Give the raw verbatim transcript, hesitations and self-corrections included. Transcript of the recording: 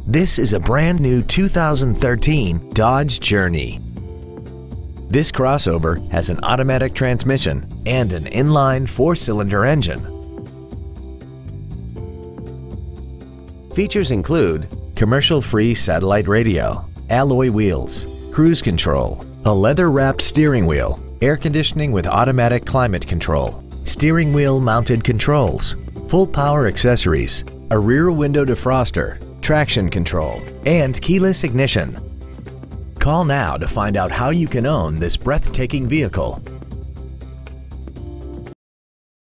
This is a brand new two thousand thirteen Dodge Journey. This crossover has an automatic transmission and an inline four-cylinder engine. Features include commercial-free satellite radio, alloy wheels, cruise control, a leather-wrapped steering wheel, air conditioning with automatic climate control, steering wheel mounted controls, full power accessories, a rear window defroster, traction control, and keyless ignition. Call now to find out how you can own this breathtaking vehicle.